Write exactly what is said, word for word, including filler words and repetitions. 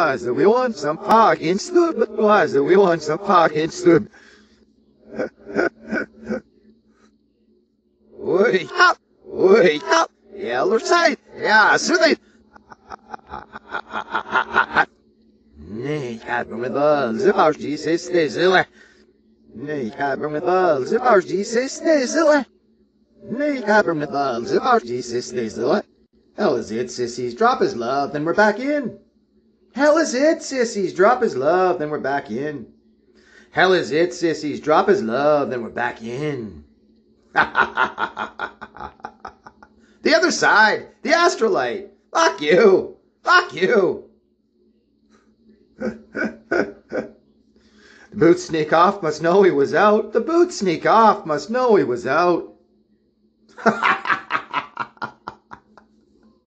boys, we want some fucking stupid boys, we want some fucking stupid. Wake up, wake up, yellow side, ja, so they. Nee, ik heb hem met alles, ik was die zesde zille. Nee, ik heb hem met alles, ik was die zesde zille. Nee, ik heb hem met alles, ik was die zesde zille. Hell is it, sissies, drop his love, then we're back in. Hell is it, sissies, drop his love, then we're back in. Hell is it, sissies, drop his love, then we're back in. The other side, the astrolite. Fuck you. Fuck you. The boots sneak off must know he was out. The boots sneak off must know he was out.